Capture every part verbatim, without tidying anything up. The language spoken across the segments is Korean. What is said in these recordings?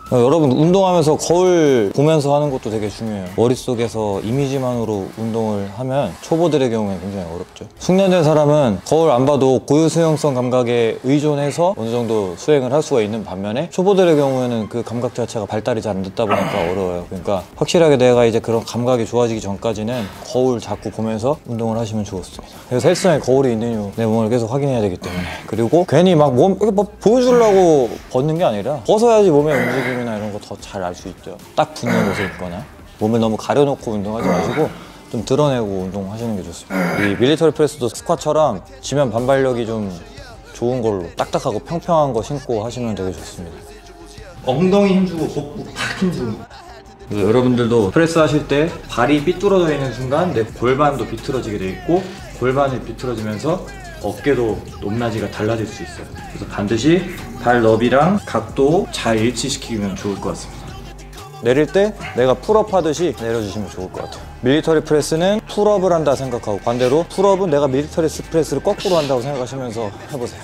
여러분 운동하면서 거울 보면서 하는 것도 되게 중요해요. 머릿속에서 이미지만으로 운동을 하면 초보들의 경우에 굉장히 어렵죠. 숙련된 사람은 거울 안 봐도 고유 수용성 감각에 의존해서 어느 정도 수행을 할 수가 있는 반면에 초보들의 경우에는 그 감각 자체가 발달이 잘 안 됐다 보니까 어려워요. 그러니까 확실하게 내가 이제 그런 감각이 좋아지기 전까지는 거울 자꾸 보면서 운동을 하시면 좋습니다. 그래서 헬스장에 거울이 있는 이유, 내 몸을 계속 확인해야 되기 때문에. 그리고 괜히 막 몸 막 보여주려고 벗는 게 아니라 벗어야지 몸의 움직임이나 이런 거 더 잘 알 수 있죠. 딱 붙는 옷을 입거나 몸을 너무 가려놓고 운동하지 마시고 좀 드러내고 운동하시는 게 좋습니다. 이 밀리터리 프레스도 스쿼트처럼 지면 반발력이 좀 좋은 걸로 딱딱하고 평평한 거 신고 하시면 되게 좋습니다. 엉덩이 힘주고 복부 팍 힘주고. 그래서 여러분들도 프레스 하실 때 발이 삐뚤어져 있는 순간 내 골반도 비틀어지게 돼 있고 골반이 비틀어지면서 어깨도 높낮이가 달라질 수 있어요. 그래서 반드시 발 너비랑 각도 잘 일치시키면 좋을 것 같습니다. 내릴 때 내가 풀업 하듯이 내려주시면 좋을 것 같아요. 밀리터리 프레스는 풀업을 한다 생각하고 반대로 풀업은 내가 밀리터리 프레스를 거꾸로 한다고 생각하시면서 해보세요.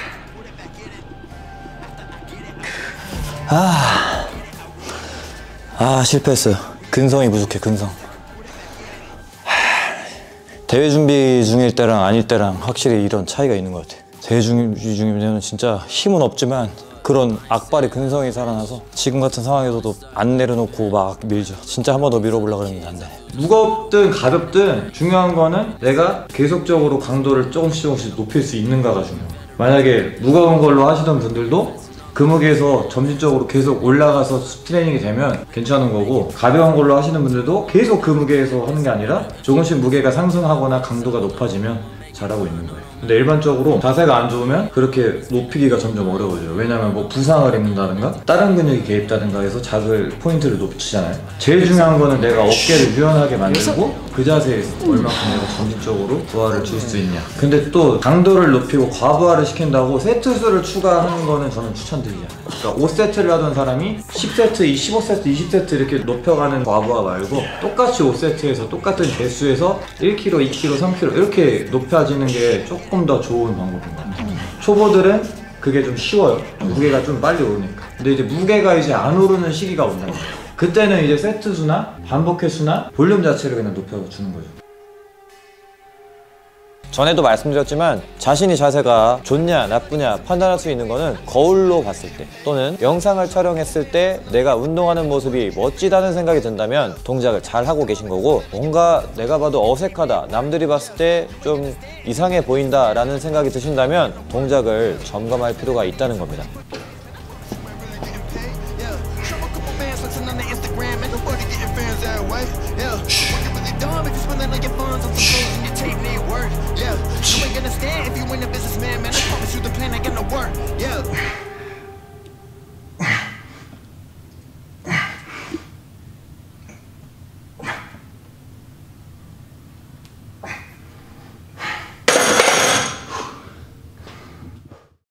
아, 아 실패했어요. 근성이 부족해, 근성. 대회 준비 중일 때랑 아닐 때랑 확실히 이런 차이가 있는 것 같아요. 대회 준비 중이면 진짜 힘은 없지만 그런 악발의 근성이 살아나서 지금 같은 상황에서도 안 내려놓고 막 밀죠. 진짜 한 번 더 밀어보려고 했는데 안 돼. 무겁든 가볍든 중요한 거는 내가 계속적으로 강도를 조금씩 조금씩 높일 수 있는가가 중요해요. 만약에 무거운 걸로 하시던 분들도 그 무게에서 점진적으로 계속 올라가서 트레이닝이 되면 괜찮은 거고, 가벼운 걸로 하시는 분들도 계속 그 무게에서 하는 게 아니라 조금씩 무게가 상승하거나 강도가 높아지면 잘하고 있는 거예요. 근데 일반적으로 자세가 안 좋으면 그렇게 높이기가 점점 어려워져요. 왜냐면 뭐 부상을 입는다든가 다른 근육이 개입다든가 해서 자극 포인트를 높이잖아요. 제일 중요한 거는 내가 어깨를 유연하게 만들고 그 자세에서 얼마큼 내가 점진적으로 부하를 줄 수 있냐. 근데 또 강도를 높이고 과부하를 시킨다고 세트 수를 추가하는 거는 저는 추천드리지 않아요. 그러니까 오 세트를 하던 사람이 십 세트, 십오 세트, 이십 세트 이렇게 높여가는 과부하 말고 똑같이 오 세트에서 똑같은 개수에서 일 킬로그램, 이 킬로그램, 삼 킬로그램 이렇게 높여지는 게 조금 더 좋은 방법인 것 같아요. 초보들은 그게 좀 쉬워요. 무게가 좀 빨리 오르니까. 근데 이제 무게가 이제 안 오르는 시기가 온다는 거예요. 그때는 이제 세트 수나 반복 횟수나 볼륨 자체를 그냥 높여주는 거죠. 전에도 말씀드렸지만 자신이 자세가 좋냐 나쁘냐 판단할 수 있는 거는 거울로 봤을 때 또는 영상을 촬영했을 때 내가 운동하는 모습이 멋지다는 생각이 든다면 동작을 잘 하고 계신 거고, 뭔가 내가 봐도 어색하다, 남들이 봤을 때 좀 이상해 보인다 라는 생각이 드신다면 동작을 점검할 필요가 있다는 겁니다.